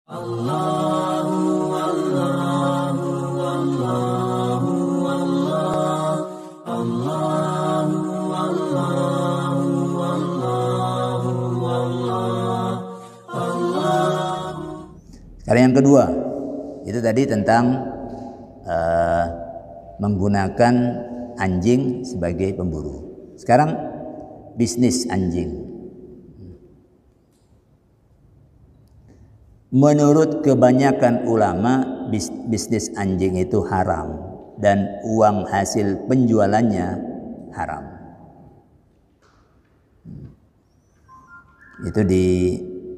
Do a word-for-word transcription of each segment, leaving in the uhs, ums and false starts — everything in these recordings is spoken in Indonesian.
Allahu Allahu Allahu Allah Allahu Allahu Allahu Allah Allah. Sekarang yang kedua, itu tadi tentang uh, menggunakan anjing sebagai pemburu. Sekarang bisnis anjing. Menurut kebanyakan ulama, bis, bisnis anjing itu haram dan uang hasil penjualannya haram. Itu di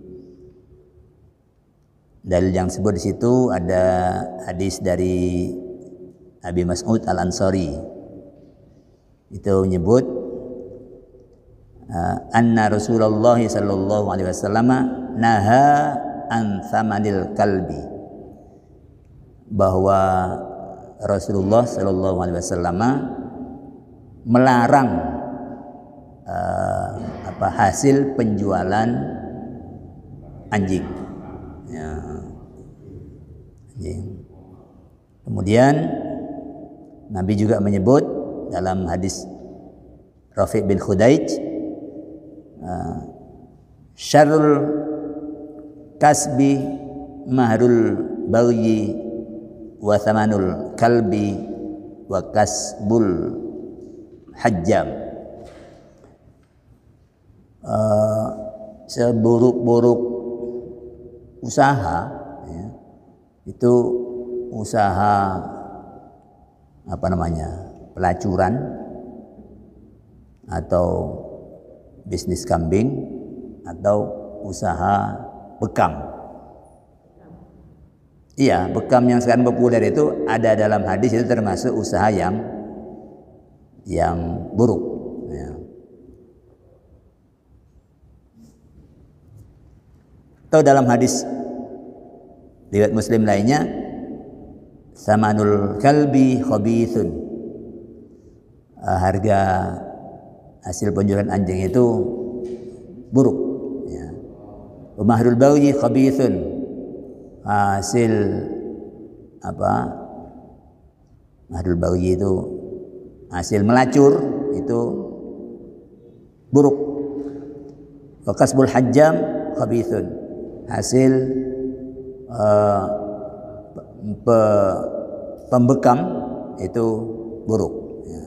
dalil yang disebut di situ ada hadis dari Abi Mas'ud Al-Ansari. Itu menyebut uh, anna Rasulullah sallallahu alaihi wasallam naha an thamanil kalbi, bahwa Rasulullah sallallahu alaihi wasallam melarang uh, apa hasil penjualan anjing. Ya, anjing. Kemudian Nabi juga menyebut dalam hadis Rafi' bin Khudaij, uh, syarrul kasbi mahrul bagyi wa thamanul kalbi wa kasbul hajjam. Uh, seburuk-buruk usaha ya, itu usaha apa namanya pelacuran atau bisnis kambing atau usaha bekam. Iya, bekam yang sekarang populer itu ada dalam hadis, itu termasuk usaha yang yang buruk. Ya. Atau dalam hadis riwayat Muslim lainnya, samanul kalbi khabithun, harga hasil penjualan anjing itu buruk. Mahrul bagyi khabithun, hasil apa mahrul bagyi itu hasil melacur itu buruk. Wa kasbul hajjam khabithun, hasil uh, pe, pembekam itu buruk ya.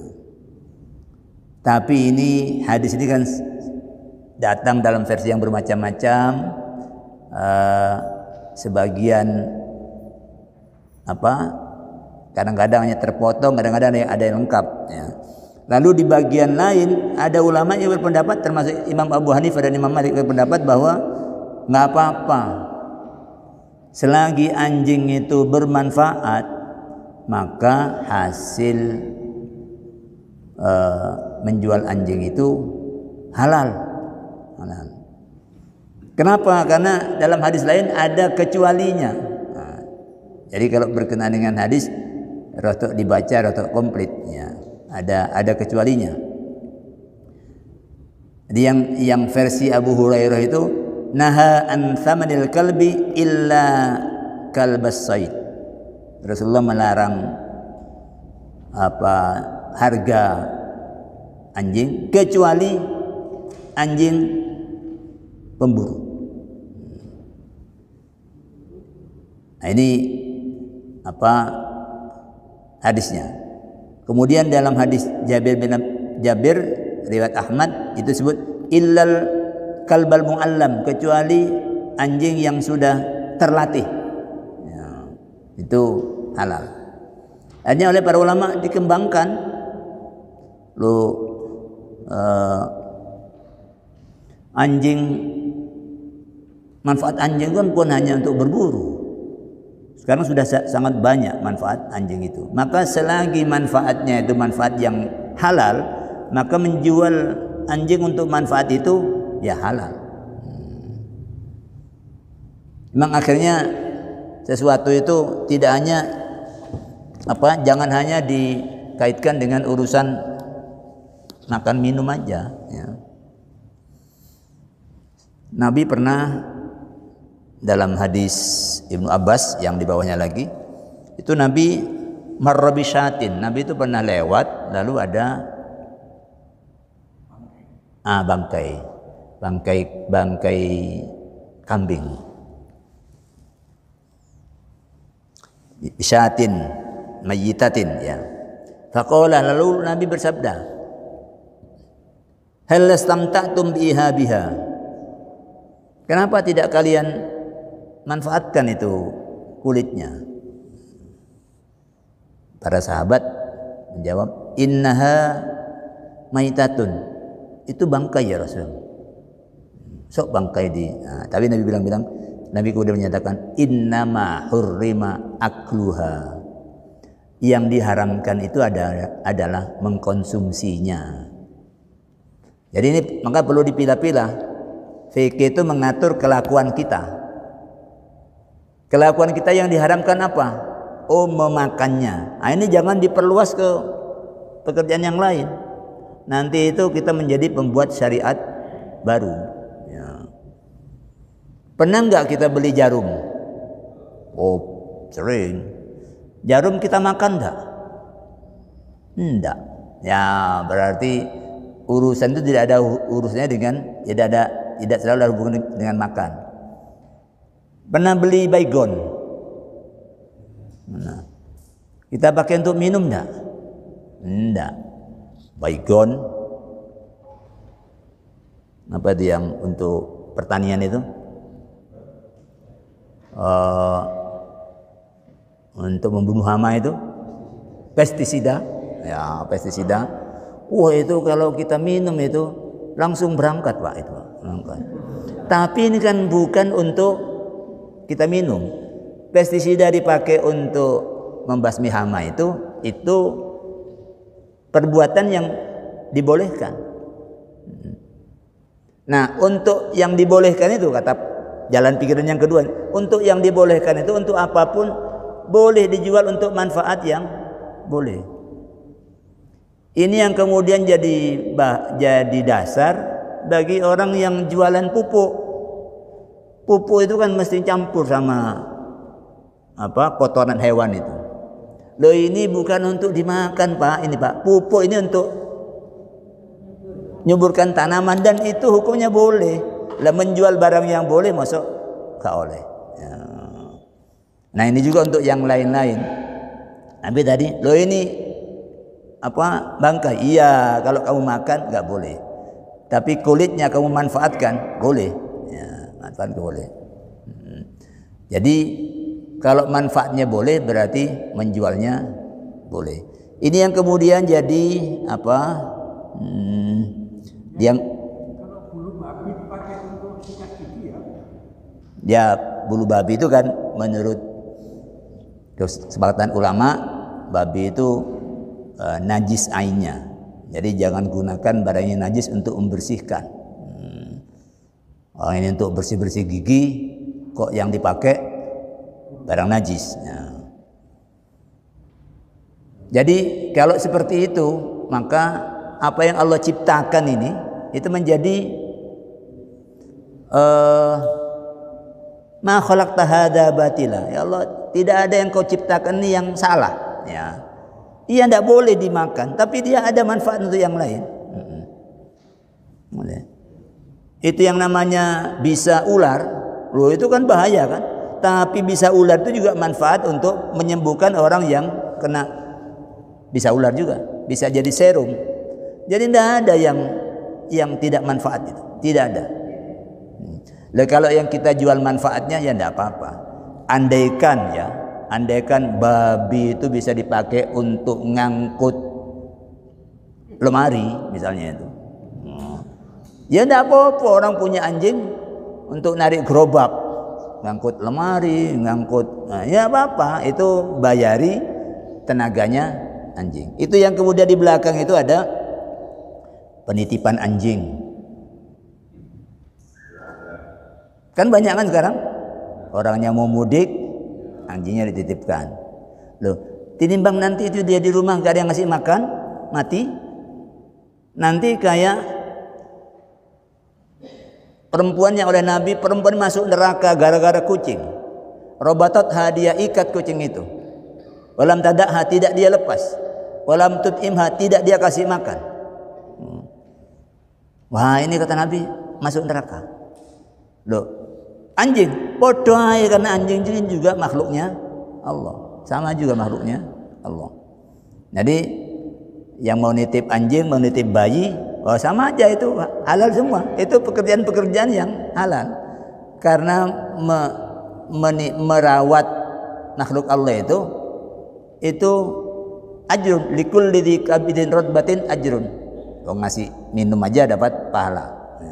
Tapi ini hadis ini kan datang dalam versi yang bermacam-macam. Uh, sebagian apa kadang-kadang hanya terpotong, kadang-kadang ada yang, ada yang lengkap ya. Lalu di bagian lain ada ulama yang berpendapat, termasuk Imam Abu Hanifah dan Imam Malik, berpendapat bahwa nggak apa-apa selagi anjing itu bermanfaat, maka hasil uh, menjual anjing itu halal. halal. Kenapa? Karena dalam hadis lain ada kecualinya. Nah, jadi kalau berkenaan dengan hadis, rotok dibaca, rotok komplit. Ya, ada ada kecualinya. Jadi yang yang versi Abu Hurairah itu naha an thamanil kalbi illa kalbas said. Rasulullah melarang apa harga anjing kecuali anjing pemburu. Nah, ini apa hadisnya. Kemudian dalam hadis Jabir bin Jabir riwayat Ahmad itu disebut illal kalbal muallam, kecuali anjing yang sudah terlatih. Ya, itu halal. Hanya oleh para ulama dikembangkan. Lo uh, anjing, manfaat anjing kan bukan hanya untuk berburu. Sekarang sudah sangat banyak manfaat anjing itu. Maka selagi manfaatnya itu manfaat yang halal, maka menjual anjing untuk manfaat itu ya halal. Memang akhirnya sesuatu itu tidak hanya apa, jangan hanya dikaitkan dengan urusan makan minum aja ya. Nabi pernah dalam hadis Ibnu Abbas yang di bawahnya lagi, itu Nabi marra bisyatin, Nabi itu pernah lewat lalu ada ah bangkai, bangkai bangkai kambing. Bisyatin mayyitatin ya. Faqala, lalu Nabi bersabda, hal istamta'tum biha biha. Kenapa tidak kalian manfaatkan itu kulitnya? Para sahabat menjawab, innaha maitatun, itu bangkai ya Rasul. Sok bangkai di. Nah, tapi Nabi bilang-bilang, Nabi kemudian menyatakan, innama hurrima akluha. Yang diharamkan itu adalah, adalah mengkonsumsinya. Jadi ini maka perlu dipilah-pilah. Fikih itu mengatur kelakuan kita. Kelakuan kita yang diharamkan apa? Oh, memakannya. Nah, ini jangan diperluas ke pekerjaan yang lain. Nanti itu kita menjadi pembuat syariat baru. Ya. Pernah nggak kita beli jarum? Oh, sering. Jarum kita makan enggak? Enggak. Ya, berarti urusan itu tidak ada urusnya dengan tidak ada tidak selalu ada hubungan dengan makan. Pernah beli baygon? Nah, kita pakai untuk minum enggak? Enggak. Baygon apa itu yang untuk pertanian itu? Uh, untuk membunuh hama itu pestisida, ya pestisida. Wah, itu kalau kita minum itu langsung berangkat Pak itu, berangkat. Tapi ini kan bukan untuk kita minum. Pestisida dipakai untuk membasmi hama itu, itu perbuatan yang dibolehkan. Nah, untuk yang dibolehkan itu kata jalan pikiran yang kedua, untuk yang dibolehkan itu untuk apapun boleh dijual untuk manfaat yang boleh. Ini yang kemudian jadi bah, jadi dasar bagi orang yang jualan pupuk. Pupuk itu kan mesti campur sama apa kotoran hewan itu. Loh, ini bukan untuk dimakan Pak, ini Pak. Pupuk ini untuk nyuburkan tanaman dan itu hukumnya boleh. Lah menjual barang yang boleh masuk gak oleh. Ya. Nah, ini juga untuk yang lain-lain. Tapi tadi, loh ini apa bangkai? Iya, kalau kamu makan nggak boleh. Tapi kulitnya kamu manfaatkan, boleh. Ya, manfaatkan boleh. Hmm. Jadi kalau manfaatnya boleh, berarti menjualnya boleh. Ini yang kemudian jadi apa? Hmm, yang kalau bulu babi dipakai untuk sikat gigi ya? Ya, bulu babi itu kan menurut kesepakatan ulama, babi itu e, najis ainnya. Jadi jangan gunakan barang yang najis untuk membersihkan. Hmm. Oh, ini untuk bersih-bersih gigi, kok yang dipakai barang najis. Ya. Jadi kalau seperti itu, maka apa yang Allah ciptakan ini itu menjadi uh, ma khalaqta hadza batila. Ya Allah, tidak ada yang kau ciptakan ini yang salah. Ya, ia tidak boleh dimakan, tapi dia ada manfaat untuk yang lain. Boleh. Itu yang namanya bisa ular. Loh, itu kan bahaya kan? Tapi bisa ular itu juga manfaat untuk menyembuhkan orang yang kena bisa ular juga. Bisa jadi serum. Jadi tidak ada yang yang tidak manfaat itu. Tidak ada. Lah kalau yang kita jual manfaatnya ya tidak apa-apa. Andaikan ya, andaikan babi itu bisa dipakai untuk ngangkut lemari misalnya itu. Ya tidak apa-apa, orang punya anjing untuk narik gerobak, ngangkut lemari, ngangkut, nah, ya apa-apa, itu bayari tenaganya anjing. Itu yang kemudian di belakang itu ada penitipan anjing. Kan banyak kan sekarang orangnya mau mudik, anjingnya dititipkan. Loh, tinimbang nanti itu dia di rumah gak ada yang ngasih makan, mati. Nanti kayak perempuan yang oleh Nabi, perempuan masuk neraka gara-gara kucing. Robatot hadiah ikat kucing itu. Walam tadakha, tidak dia lepas. Walam tut'imha, tidak dia kasih makan. Wah, ini kata Nabi masuk neraka. Loh, anjing bodoh aja, karena anjing juga makhluknya Allah, sama juga makhluknya Allah. Jadi yang mau nitip anjing, mau nitip bayi, oh sama aja, itu halal semua. Itu pekerjaan-pekerjaan yang halal. Karena me, meni, merawat makhluk Allah itu itu ajrun likul lidhi kabidin rotbatin ajrun. Oh, ngasih minum aja dapat pahala.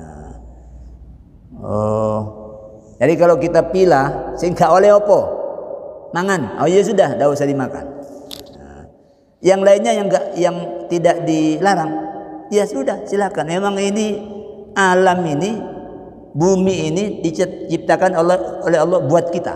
Oh, jadi kalau kita pilah sehingga oleh opo mangan, oh ya sudah, tidak usah dimakan. Nah, yang lainnya yang enggak, yang tidak dilarang, ya sudah silakan. Memang ini alam ini, bumi ini diciptakan oleh oleh Allah buat kita.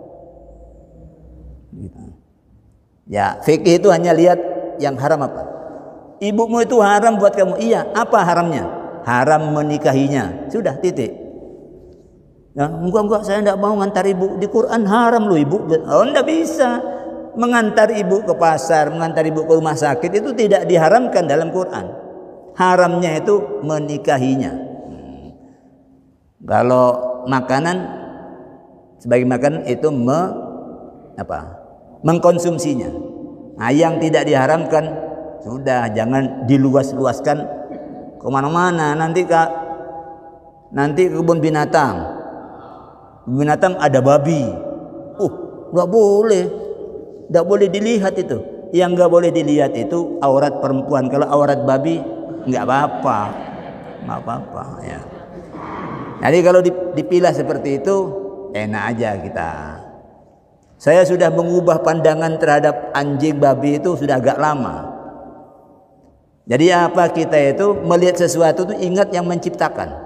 Ya, fikih itu hanya lihat yang haram apa. Ibumu itu haram buat kamu, iya. Apa haramnya? Haram menikahinya. Sudah, titik. Nah, enggak enggak saya tidak mau ngantar ibu, di Quran haram loh ibu. Oh, tidak bisa mengantar ibu ke pasar, mengantar ibu ke rumah sakit, itu tidak diharamkan dalam Quran. Haramnya itu menikahinya. Hmm. Kalau makanan sebagai makanan itu me, apa? Mengkonsumsinya. Nah, yang tidak diharamkan sudah jangan diluas-luaskan kemana-mana. Nanti kak, nanti ke kebun binatang. Binatang ada babi, uh, nggak boleh, nggak boleh dilihat itu. Yang nggak boleh dilihat itu aurat perempuan. Kalau aurat babi nggak apa-apa, nggak apa-apa ya. Jadi kalau dipilah seperti itu enak aja kita. Saya sudah mengubah pandangan terhadap anjing babi itu sudah agak lama. Jadi apa, kita itu melihat sesuatu itu ingat yang menciptakan.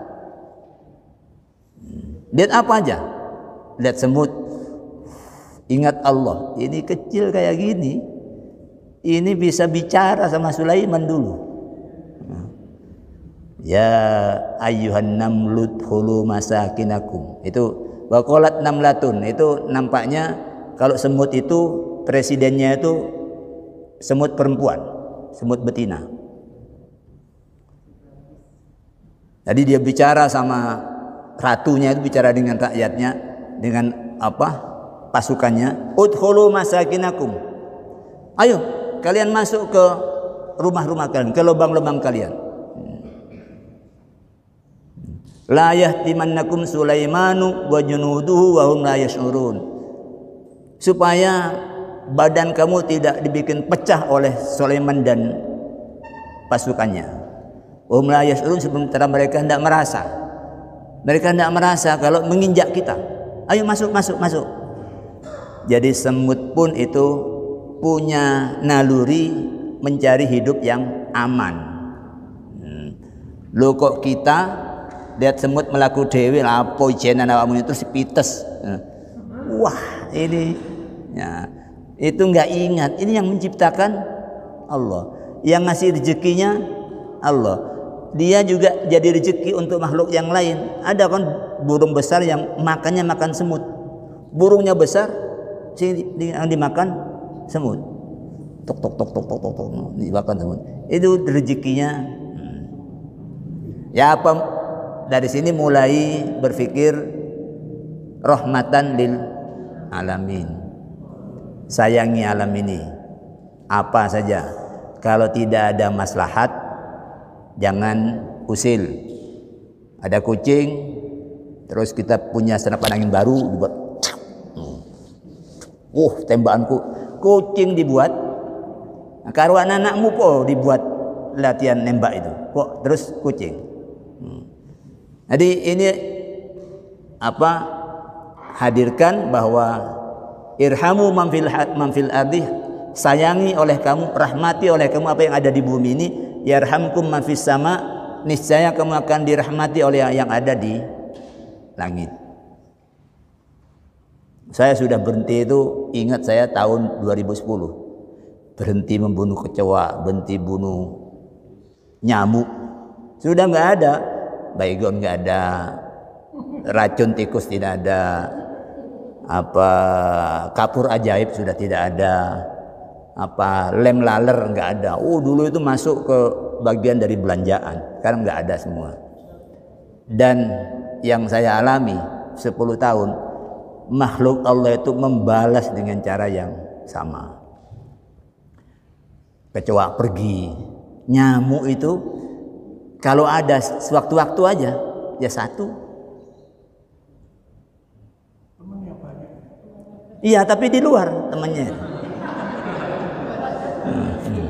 Lihat apa aja, lihat semut, ingat Allah. Ini kecil kayak gini, ini bisa bicara sama Sulaiman dulu. Ya ayyuhan namlut khulu masakinakum. Itu waqalat namlatun. Itu nampaknya kalau semut itu presidennya itu semut perempuan, semut betina. Jadi dia bicara sama ratunya, itu bicara dengan rakyatnya, dengan apa? Pasukannya. Udkhulu masakinakum. Ayo, kalian masuk ke rumah-rumah kalian, ke lubang-lubang kalian. La yahtimannakum Sulaimanu wa junuduhu wa hum la yash'urun. Supaya badan kamu tidak dibikin pecah oleh Sulaiman dan pasukannya. Hum la yash'urun, sementara mereka tidak merasa. Mereka tidak merasa kalau menginjak kita. Ayo masuk, masuk, masuk. Jadi semut pun itu punya naluri mencari hidup yang aman. Hmm. Loh kok kita lihat semut melaku dewi, lapo ijenan awakmu itu sipites. Wah, ini ya, itu nggak ingat. Ini yang menciptakan Allah, yang ngasih rezekinya Allah. Dia juga jadi rezeki untuk makhluk yang lain. Ada kan burung besar yang makannya makan semut. Burungnya besar, yang dimakan semut. Tok tok tok tok tok tok, tok dimakan semut. Itu rezekinya. Ya apa? Dari sini mulai berpikir rahmatan lil alamin. Sayangi alam ini. Apa saja. Kalau tidak ada maslahat, jangan usil. Ada kucing, terus kita punya senapan angin baru, dibuat. Uh, tembakanku kucing dibuat. Nah, karuan anakmu po dibuat latihan nembak itu. Kok terus kucing. Hmm. Jadi ini apa? Hadirkan bahwa irhamu man fil man fil ardi, sayangi oleh kamu, rahmati oleh kamu apa yang ada di bumi ini. Yarhamkum man fis sama, niscaya kamu akan dirahmati oleh yang ada di langit. Saya sudah berhenti itu, ingat saya tahun dua ribu sepuluh. Berhenti membunuh kecoa, berhenti bunuh nyamuk. Sudah nggak ada, baygon nggak ada, racun tikus tidak ada, apa kapur ajaib sudah tidak ada, apa lem laler nggak ada. Oh dulu itu masuk ke bagian dari belanjaan, sekarang nggak ada semua. Dan yang saya alami sepuluh tahun, makhluk Allah itu membalas dengan cara yang sama. Kecoa pergi, nyamuk itu kalau ada sewaktu-waktu aja ya satu. Temennya banyak. Iya tapi di luar temannya. Hmm.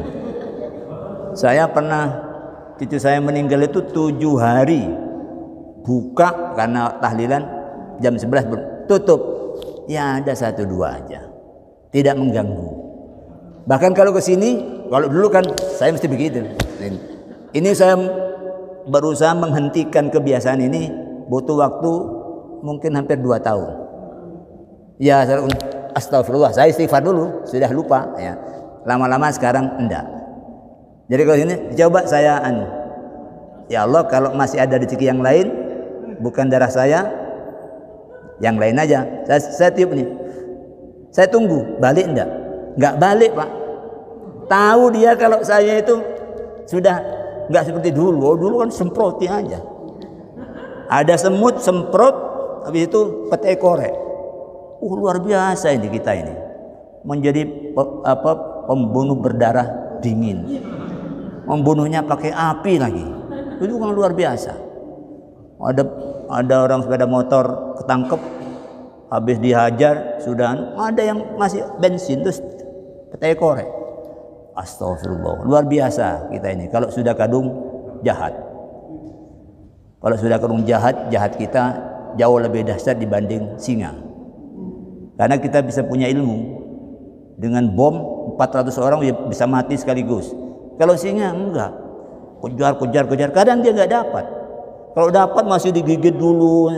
Saya pernah cucu saya meninggal itu tujuh hari buka karena tahlilan jam sebelas tutup. Ya ada satu dua aja, tidak mengganggu. Bahkan kalau ke sini, kalau dulu kan saya mesti begitu. Ini saya berusaha menghentikan kebiasaan ini, butuh waktu mungkin hampir dua tahun. Ya astagfirullah, saya istighfar dulu, sudah lupa ya. Lama-lama sekarang enggak. Jadi kalau ini coba saya anu, ya Allah kalau masih ada rezeki yang lain, bukan darah saya, yang lain aja. Saya, saya tiup nih, saya tunggu balik enggak? Enggak balik pak. Tahu dia kalau saya itu sudah enggak seperti dulu. Oh, dulu kan semprotin aja. Ada semut semprot, habis itu petai korek. Uh luar biasa ini kita ini, menjadi apa pembunuh berdarah dingin, membunuhnya pakai api lagi. Itu kan luar biasa. Ada ada orang sepeda motor ketangkep, habis dihajar sudah ada yang masih bensin terus petai korek. Astagfirullah, luar biasa kita ini. Kalau sudah kadung jahat, kalau sudah kadung jahat, jahat kita jauh lebih dahsyat dibanding singa. Karena kita bisa punya ilmu, dengan bom empat ratus orang bisa mati sekaligus. Kalau singa enggak, kejar kejar kejar, kadang dia enggak dapat. Kalau dapat masih digigit dulu.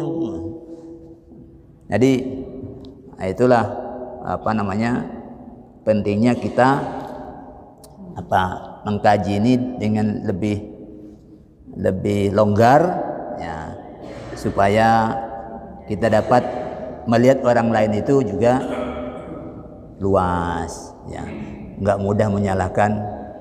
Jadi itulah apa namanya pentingnya kita apa mengkaji ini dengan lebih lebih longgar ya, supaya kita dapat melihat orang lain itu juga luas ya, nggak mudah menyalahkan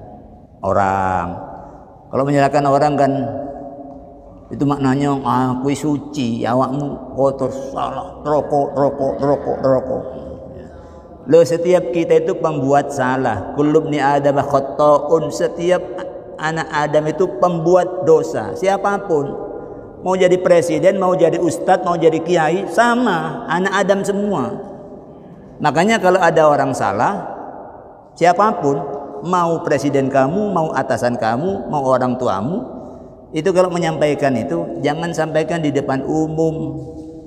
orang. Kalau menyalahkan orang kan itu maknanya aku suci, awakmu kotor, salah, rokok, rokok, rokok, rokok. Lo setiap kita itu pembuat salah. Kullu ibni Adam khata'un, setiap anak Adam itu pembuat dosa. Siapapun, mau jadi presiden, mau jadi ustadz, mau jadi kiai, sama, anak Adam semua. Makanya kalau ada orang salah, siapapun, mau presiden kamu, mau atasan kamu, mau orang tuamu, itu kalau menyampaikan itu jangan sampaikan di depan umum,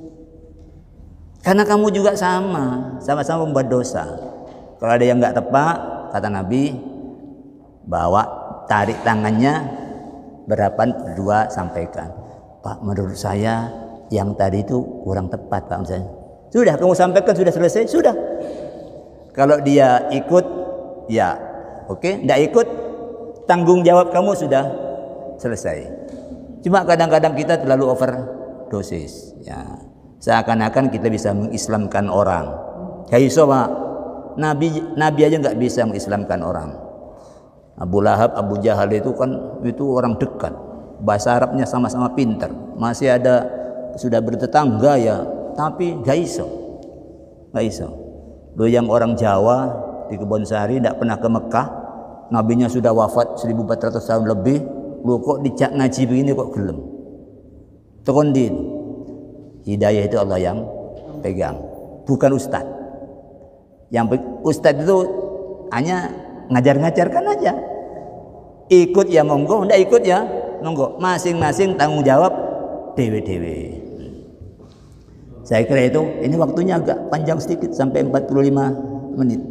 karena kamu juga sama, sama-sama membuat dosa. Kalau ada yang nggak tepat, kata Nabi, bawa tarik tangannya, berhadapan berdua sampaikan, Pak, menurut saya yang tadi itu kurang tepat Pak, misalnya. Sudah kamu sampaikan, sudah selesai, sudah. Kalau dia ikut, ya oke, nggak ikut, tanggung jawab kamu sudah selesai. Cuma kadang-kadang kita terlalu overdosis ya, seakan-akan kita bisa mengislamkan orang. Kayak iso Pak, Nabi Nabi aja nggak bisa mengislamkan orang. Abu Lahab, Abu Jahal itu kan itu orang dekat, bahasa Arabnya sama-sama pintar, masih ada sudah bertetangga ya, tapi nggak iso, nggak iso. Lo yang orang Jawa di Kebonsari tidak pernah ke Mekah, nabinya sudah wafat seribu empat ratus tahun lebih, lu kok dicak ngaji begini kok gelem. Tekondin. Hidayah itu Allah yang pegang, bukan ustad. Yang ustad itu hanya ngajar-ngajarkan aja. Ikut ya monggo, ndak ikut ya monggo. Masing-masing tanggung jawab dewe-dewe. Saya kira itu, ini waktunya agak panjang sedikit sampai empat puluh lima menit.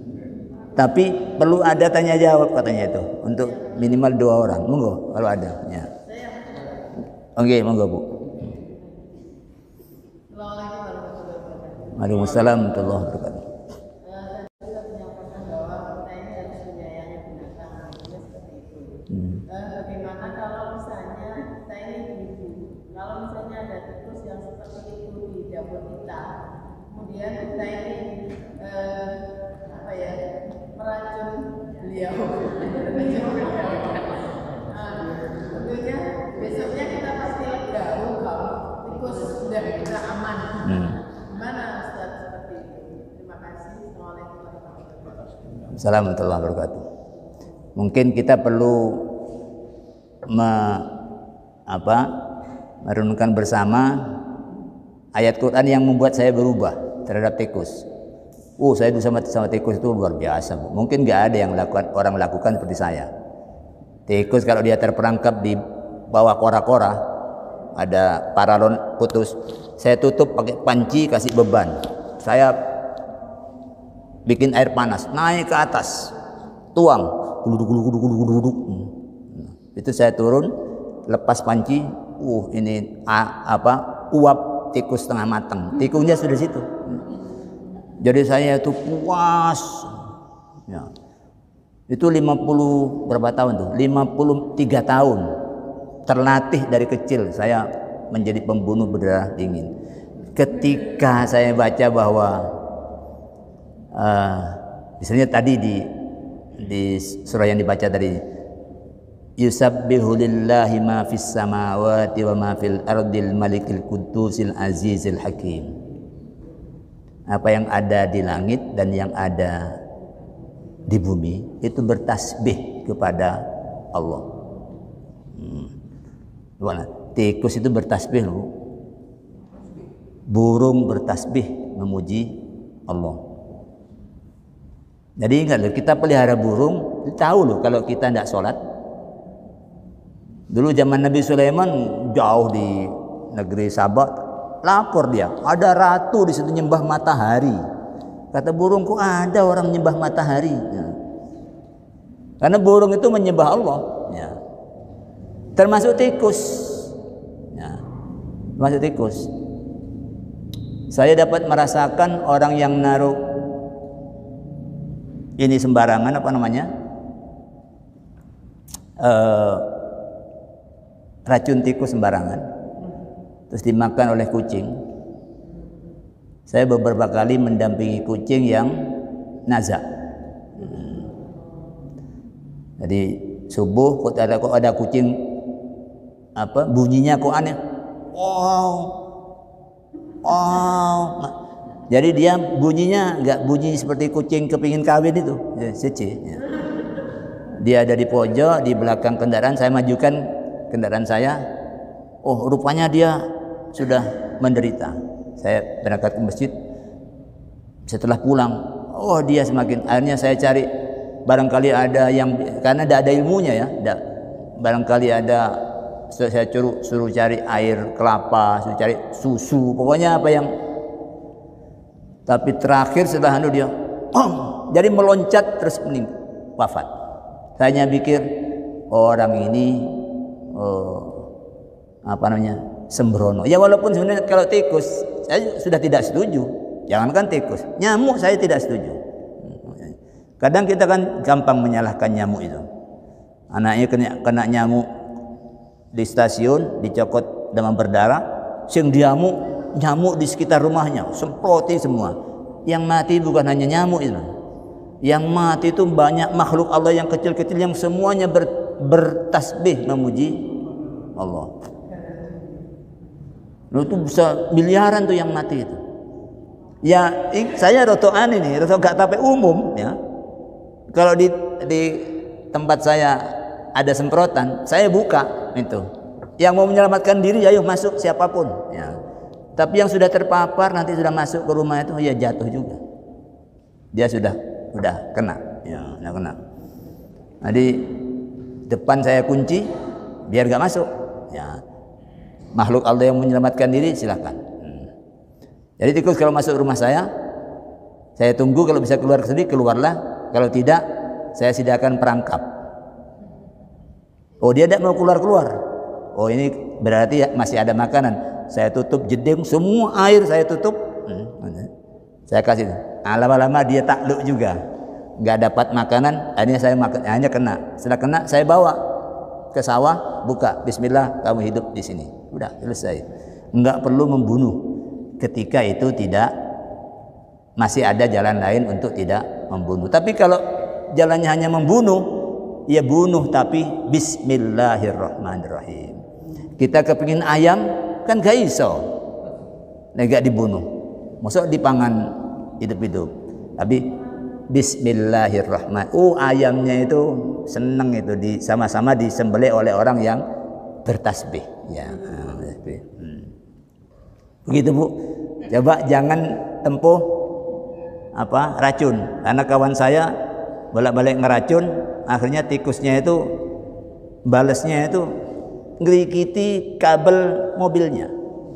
Tapi perlu ada tanya jawab katanya itu untuk minimal dua orang. Monggo kalau ada ya. Oke, monggo Bu. Waalaikumsalam warahmatullahi wabarakatuh. Hmm. Bagaimana kalau misalnya kita ini ibu, kalau misalnya ada tikus yang seperti kita ini eh, apa ya meracun beliau. Nah, tentunya besoknya kita pasti lega, oh kalau tikus sudah kita aman. Hmm. Gimana Ustaz seperti itu? Terima kasih. Assalamualaikum warahmatullahi wabarakatuh. Assalamualaikum warahmatullahi wabarakatuh. Mungkin kita perlu me, apa, merenungkan bersama ayat Quran yang membuat saya berubah terhadap tikus. Oh, saya dulu sama, sama tikus itu luar biasa. Mungkin nggak ada yang lakukan, orang lakukan seperti saya. Tikus kalau dia terperangkap di bawah kora-kora, ada paralon putus, saya tutup pakai panci, kasih beban. Saya bikin air panas, naik ke atas, tuang, duduk, duduk, duduk, duduk, duduk. Itu saya turun, lepas panci, uh ini a, apa uap tikus setengah matang, tikusnya sudah situ. Jadi saya itu puas. Ya. Itu lima puluh berapa tahun tuh? lima puluh tiga tahun terlatih dari kecil saya menjadi pembunuh berdarah dingin. Ketika saya baca bahwa uh, misalnya tadi di di surah yang dibaca tadi, yusabbihu lillahi ma fis samawati wa ma fil ardil malikil qudusil azizil hakim. Apa yang ada di langit dan yang ada di bumi itu bertasbih kepada Allah. Hmm. Tikus itu bertasbih loh. Burung bertasbih memuji Allah. Jadi ingat loh, kita pelihara burung, tahu loh kalau kita tidak sholat. Dulu zaman Nabi Sulaiman jauh di negeri Sabah, lapor dia, ada ratu di situ nyembah matahari. Kata burung, kok ada orang menyembah matahari? Ya. Karena burung itu menyembah Allah. Ya. Termasuk tikus. Ya. Termasuk tikus. Saya dapat merasakan orang yang naruh ini sembarangan, apa namanya? Uh, racun tikus sembarangan. Terus dimakan oleh kucing. Saya beberapa kali mendampingi kucing yang nazak. Hmm. Jadi subuh kok ada kok ada kucing apa bunyinya kok aneh. Wow. Wow. Jadi dia bunyinya enggak bunyi seperti kucing kepingin kawin itu. Ya, seci. Ya. Dia ada di pojok di belakang kendaraan, saya majukan kendaraan saya. Oh, rupanya dia sudah menderita. Saya berangkat ke masjid. Setelah pulang, oh dia semakin. Akhirnya saya cari, barangkali ada yang, karena tidak ada ilmunya ya. Da, barangkali ada, saya suruh, suruh cari air kelapa, suruh cari susu, pokoknya apa yang. Tapi terakhir setelah itu dia, oh, jadi meloncat terus meninggal, wafat. Saya pikir orang ini, oh, apa namanya? Sembrono. Ya walaupun sebenarnya kalau tikus saya sudah tidak setuju. Jangankan tikus, nyamuk saya tidak setuju. Kadang kita kan gampang menyalahkan nyamuk itu. Anaknya kena, kena nyamuk di stasiun, dicokot demam berdarah, sing diamuk nyamuk di sekitar rumahnya, semproti semua. Yang mati bukan hanya nyamuk itu. Yang mati itu banyak makhluk Allah yang kecil-kecil yang semuanya ber, bertasbih memuji Allah. Lu tuh bisa miliaran tuh yang mati itu. Ya, saya rotoan ini, roto gak tape umum ya. Kalau di di tempat saya ada semprotan, saya buka itu. Yang mau menyelamatkan diri, ayo masuk siapapun. Ya. Tapi yang sudah terpapar nanti sudah masuk ke rumah itu, ya jatuh juga. Dia sudah sudah kena, ya, sudah kena. Jadi depan saya kunci, biar gak masuk. Ya. Makhluk Allah yang menyelamatkan diri silakan. Hmm. Jadi tikus kalau masuk rumah saya, saya tunggu, kalau bisa keluar sendiri keluarlah. Kalau tidak, saya sediakan perangkap. Oh dia tidak mau keluar-keluar. Oh ini berarti masih ada makanan. Saya tutup jeding, semua air saya tutup. Hmm. Saya kasih. Lama-lama dia takluk juga. Nggak dapat makanan, akhirnya saya makan, hanya kena. Setelah kena, saya bawa ke sawah, buka, Bismillah, kamu hidup di sini. Udah selesai. Enggak perlu membunuh ketika itu tidak masih ada jalan lain untuk tidak membunuh. Tapi kalau jalannya hanya membunuh, ya bunuh tapi bismillahirrahmanirrahim. Kita kepingin ayam kan gak iso, gak dibunuh, masuk dipangan hidup-hidup. Tapi bismillahirrahmanirrahim. Oh, ayamnya itu senang itu di sama-sama disembelih oleh orang yang bertasbih. Ya, hmm. Begitu Bu. Coba jangan tempuh apa racun. Karena kawan saya bolak-balik ngeracun, akhirnya tikusnya itu balesnya itu ngerikiti kabel mobilnya.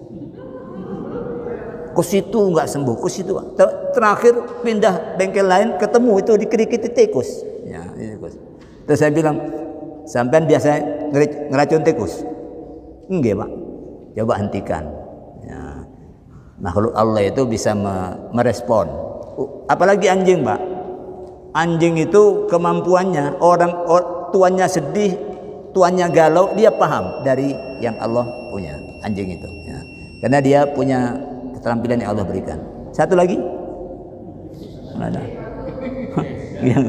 Ke situ nggak sembuh, ke situ. Terakhir pindah bengkel lain, ketemu itu dikerikiti tikus. Ya, tikus. Terus saya bilang, sampean biasa ngeracun tikus? Enggak Pak, coba hentikan. Ya. Makhluk Allah itu bisa merespon. Apalagi anjing Pak. Anjing itu kemampuannya, orang or, tuannya sedih, tuannya galau, dia paham dari yang Allah punya. Anjing itu. Ya. Karena dia punya keterampilan yang Allah berikan. Satu lagi? Mana? Iya.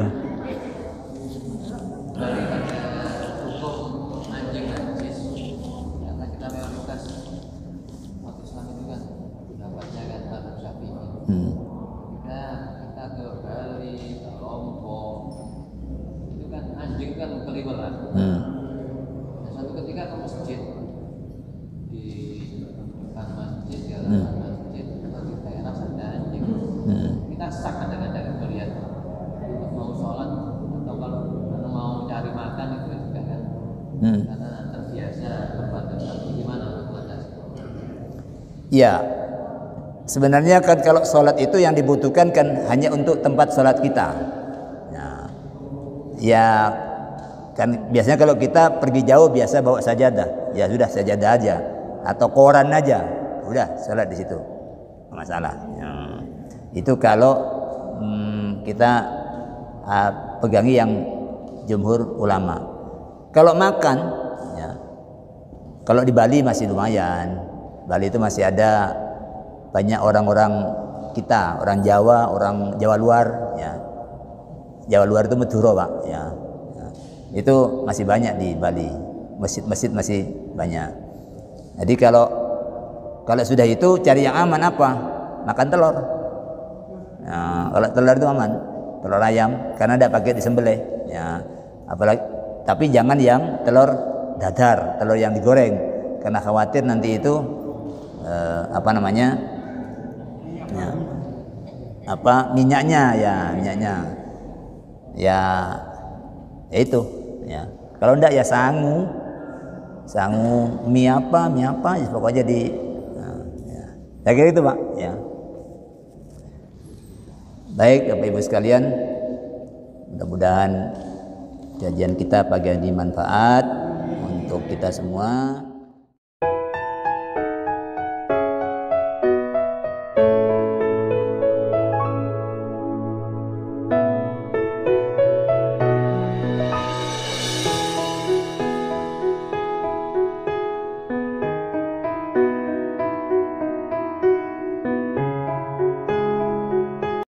Hmm. Kita kita ke Bali, ke Lombok, itu kan anjing kan keliweran. Hmm. Nah, suatu ketika ke masjid di depan masjid ya, Hmm. masjid atau di daerah ada anjing. Hmm. Kita sak kadang-kadang melihat untuk mau sholat atau kalau mau cari makan itu juga kan, Hmm. karena terbiasa berbatasan. Gimana menurut Anda? Ya. Sebenarnya kan kalau sholat itu yang dibutuhkan kan hanya untuk tempat sholat kita. Ya, ya kan biasanya kalau kita pergi jauh biasa bawa sajadah. Ya sudah sajadah aja atau koran aja. Udah sholat di situ. Nggak masalah. Ya. Itu kalau hmm, kita uh, pegangi yang jumhur ulama. Kalau makan, ya, kalau di Bali masih lumayan. Bali itu masih ada banyak orang-orang kita, orang Jawa, orang Jawa luar, ya. Jawa luar itu Madura Pak, ya. Ya. Itu masih banyak di Bali, masjid-masjid masih banyak. Jadi kalau kalau sudah itu cari yang aman apa? Makan telur. Ya, kalau telur itu aman, telur ayam, karena tidak pakai disembelih. Ya, apalagi, tapi jangan yang telur dadar, telur yang digoreng, karena khawatir nanti itu eh, apa namanya? Ya, apa minyaknya ya minyaknya ya, ya itu ya. Kalau enggak ya sangu sangu mie apa mie apa ya, pokoknya di nah, ya. Ya kira itu Pak ya. Baik Bapak Ibu sekalian, mudah-mudahan kajian kita pagi ini manfaat untuk kita semua.